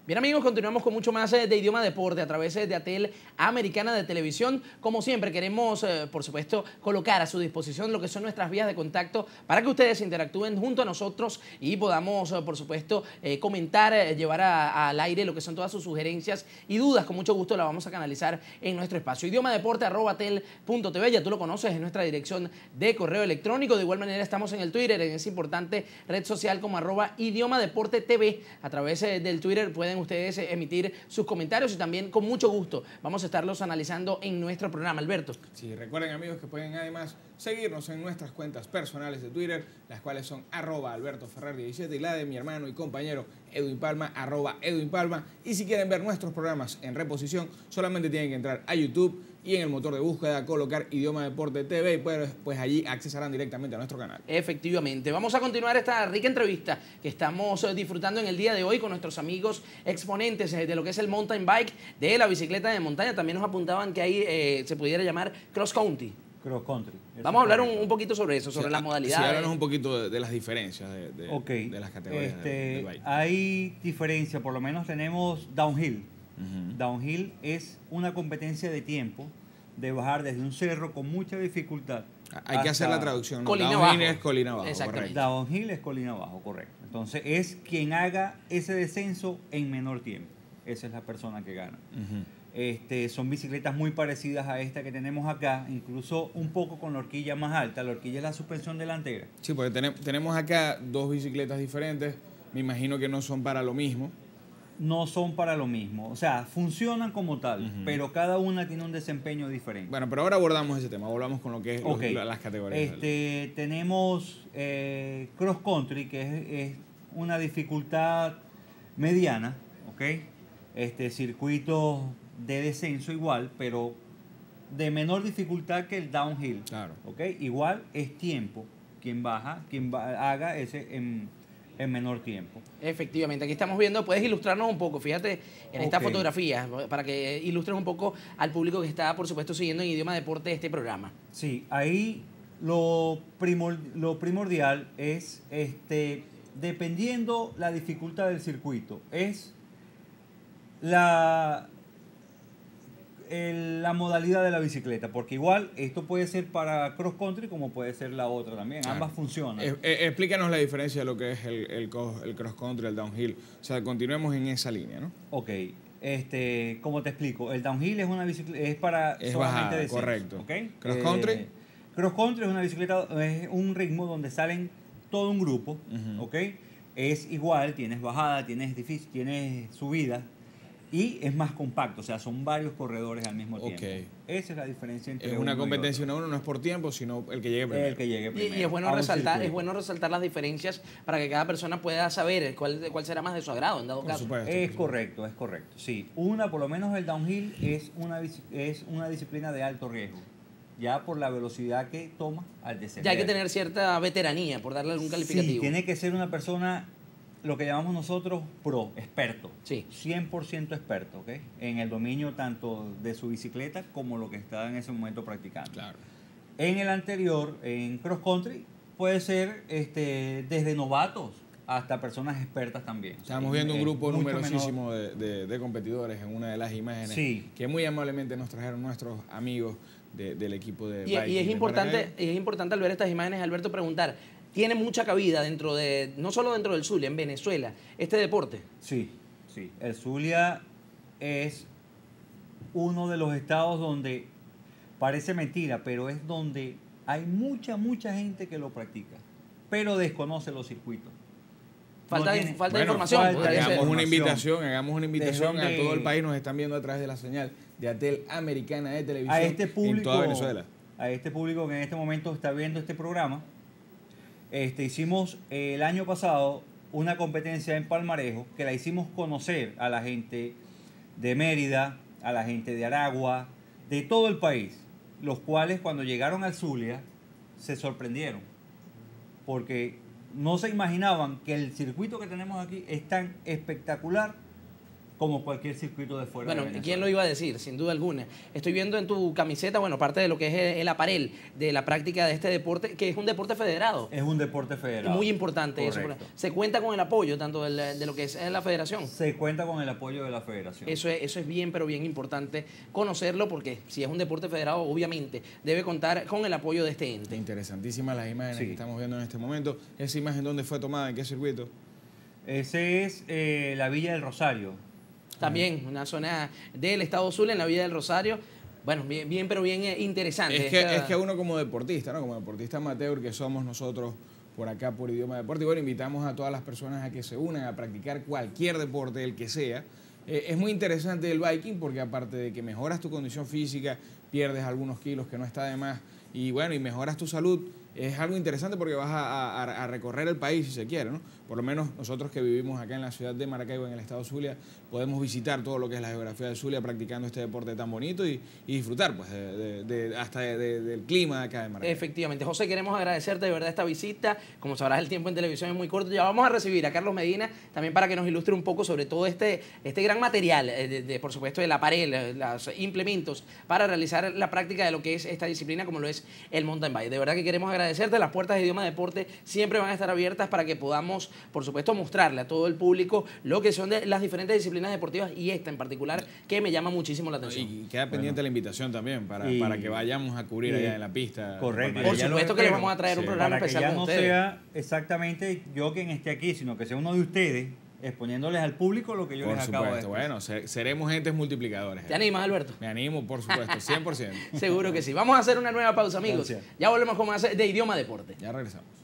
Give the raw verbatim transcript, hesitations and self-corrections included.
Bien amigos, continuamos con mucho más de Idioma Deporte a través de Atel Americana de Televisión. Como siempre queremos, eh, por supuesto, colocar a su disposición lo que son nuestras vías de contacto para que ustedes interactúen junto a nosotros y podamos, eh, por supuesto, eh, comentar, eh, llevar a, a, al aire lo que son todas sus sugerencias y dudas. Con mucho gusto la vamos a canalizar en nuestro espacio. idiomadeporte arroba atel punto tv, ya tú lo conoces, es nuestra dirección de correo electrónico. De igual manera estamos en el Twitter, en esa importante red social como arroba idiomadeporte tv. A través eh, del Twitter pueden ustedes emitir sus comentarios y también con mucho gusto vamos a estarlos analizando en nuestro programa. Alberto. Sí, recuerden amigos que pueden además seguirnos en nuestras cuentas personales de Twitter, las cuales son arroba alberto ferrer diecisiete y la de mi hermano y compañero Edwin Palma, arroba Edwin Palma. Y si quieren ver nuestros programas en reposición, solamente tienen que entrar a YouTube y en el motor de búsqueda colocar Idioma Deporte T V y pues, pues allí accesarán directamente a nuestro canal. Efectivamente. Vamos a continuar esta rica entrevista que estamos disfrutando en el día de hoy con nuestros amigos exponentes de lo que es el mountain bike, de la bicicleta de montaña. También nos apuntaban que ahí eh, se pudiera llamar cross country. Cross country. Vamos a hablar un, un poquito sobre eso, sobre sí, las modalidades. Sí, háblanos un poquito de, de las diferencias de, de, okay. de las categorías este, de, de bike. Hay diferencia, por lo menos tenemos downhill. Uh-huh. Downhill es una competencia de tiempo, de bajar desde un cerro con mucha dificultad. Hay que hacer la traducción, ¿no? Colina Downhill abajo. es colina abajo, Exactamente. correcto. Downhill es colina abajo, correcto. Entonces es quien haga ese descenso en menor tiempo. Esa es la persona que gana. Uh-huh. Este, son bicicletas muy parecidas a esta que tenemos acá, incluso un poco con la horquilla más alta. La horquilla es la suspensión delantera. Sí, porque ten, tenemos acá dos bicicletas diferentes. Me imagino que no son para lo mismo. No son para lo mismo. O sea, funcionan como tal, uh-huh. pero cada una tiene un desempeño diferente. Bueno, pero ahora abordamos ese tema. Volvamos con lo que es okay. los, las categorías. Este, tenemos eh, cross country, que es, es una dificultad mediana, ¿ok? Este, circuitos de descenso igual, pero de menor dificultad que el downhill. Claro. ¿Ok? Igual es tiempo. Quien baja, quien va, haga ese en, en menor tiempo. Efectivamente, aquí estamos viendo, puedes ilustrarnos un poco, fíjate en okay. esta fotografía, para que ilustres un poco al público que está, por supuesto, siguiendo en Idioma Deporte este programa. Sí, ahí lo, primor, lo primordial es, este, dependiendo la dificultad del circuito, es la... El, la modalidad de la bicicleta, porque igual esto puede ser para cross country como puede ser la otra también, claro. Ambas funcionan. Eh, eh, explícanos la diferencia de lo que es el, el, el cross country y el downhill, o sea, continuemos en esa línea, ¿no? Ok, este, como te explico, el downhill es una bicicleta, es para es solamente bajada, descenso, correcto. ¿okay? Cross country. Eh, cross country es una bicicleta, es un ritmo donde salen todo un grupo, uh-huh. ¿ok? Es igual, tienes bajada, tienes difícil, tienes subida. Y es más compacto, o sea, son varios corredores al mismo tiempo. Okay. Esa es la diferencia entre Es uno una y competencia uno a uno, no es por tiempo, sino el que llegue primero. El que llegue primero. Y, y es bueno resaltar, es bueno resaltar las diferencias para que cada persona pueda saber cuál, cuál será más de su agrado en dado por caso. Supuesto, es por correcto, es correcto. Sí, una, por lo menos el downhill es una, es una disciplina de alto riesgo. Ya por la velocidad que toma al descender. Ya hay que tener cierta veteranía, por darle algún calificativo. Sí, tiene que ser una persona, lo que llamamos nosotros pro, experto. Sí. cien por ciento experto, ¿ok? En el dominio tanto de su bicicleta como lo que está en ese momento practicando. Claro. En el anterior, en cross country, puede ser este, desde novatos hasta personas expertas también. Estamos viendo un grupo numerosísimo de, de, de competidores en una de las imágenes sí. que muy amablemente nos trajeron nuestros amigos de, del equipo de y, y es importante y es importante al ver estas imágenes, Alberto, preguntar, ¿tiene mucha cabida dentro de, no solo dentro del Zulia, en Venezuela, este deporte? Sí, sí. El Zulia es uno de los estados donde, parece mentira, pero es donde hay mucha, mucha gente que lo practica, pero desconoce los circuitos. Falta, no de, tiene, falta bueno, de información. Falta hagamos información. una invitación, hagamos una invitación donde, a todo el país, nos están viendo a través de la señal de Atel Americana de Televisión a este público, en toda Venezuela. A este público que en este momento está viendo este programa, este, hicimos eh, el año pasado una competencia en Palmarejo que la hicimos conocer a la gente de Mérida, a la gente de Aragua, de todo el país, los cuales cuando llegaron al Zulia se sorprendieron porque no se imaginaban que el circuito que tenemos aquí es tan espectacular como cualquier circuito de fuera Bueno, de Venezuela. ¿quién lo iba a decir? Sin duda alguna. Estoy viendo en tu camiseta, bueno, parte de lo que es el, el aparel de la práctica de este deporte, que es un deporte federado. Es un deporte federado. Muy importante Correcto. eso. Se cuenta con el apoyo tanto del- de lo que es la federación. Se cuenta con el apoyo de la federación. Eso es, eso es bien, pero bien importante conocerlo porque si es un deporte federado, obviamente debe contar con el apoyo de este ente. Interesantísimas las imágenes Sí. que estamos viendo en este momento. ¿Esa imagen dónde fue tomada? ¿En qué circuito? Ese es eh, la Villa del Rosario. También una zona del Estado Zulia, en la Villa del Rosario. Bueno, bien, bien pero bien eh, interesante. Es que, Esta- es que uno como deportista, ¿no? Como deportista amateur que somos nosotros por acá por Idioma Deporte, y bueno, invitamos a todas las personas a que se unan a practicar cualquier deporte, el que sea. Eh, es muy interesante el biking porque aparte de que mejoras tu condición física, pierdes algunos kilos que no está de más, y bueno, y mejoras tu salud, es algo interesante porque vas a, a- a recorrer el país si se quiere, ¿no? Por lo menos nosotros que vivimos acá en la ciudad de Maracaibo, en el estado Zulia, podemos visitar todo lo que es la geografía de Zulia practicando este deporte tan bonito y, y disfrutar pues de, de- de- hasta de- de- del clima de acá de Maracaibo. Efectivamente. José, queremos agradecerte de verdad esta visita. Como sabrás, el tiempo en televisión es muy corto. Ya vamos a recibir a Carlos Medina también para que nos ilustre un poco sobre todo este, este gran material, eh, de, de, por supuesto, el aparel, eh, los implementos para realizar la práctica de lo que es esta disciplina como lo es el mountain bike. De verdad que queremos agradecerte. Las puertas de Idioma Deporte siempre van a estar abiertas para que podamos, por supuesto, mostrarle a todo el público lo que son de las diferentes disciplinas deportivas y esta en particular que me llama muchísimo la atención. Y queda pendiente la invitación también para, Y- para que vayamos a cubrir y- allá en la pista. Correcto. Por Ya lo supuesto que les espero. vamos a traer un Sí. programa Para que especial ya con no ustedes. sea exactamente yo quien esté aquí, sino que sea uno de ustedes exponiéndoles al público lo que yo Por les acabo de supuesto, expresar. bueno, se- seremos entes multiplicadores. ¿Te animas, Alberto? Me animo, por supuesto, cien por ciento. Seguro que sí. Vamos a hacer una nueva pausa, amigos. Gracias. Ya volvemos con más de Idioma Deporte. Ya regresamos.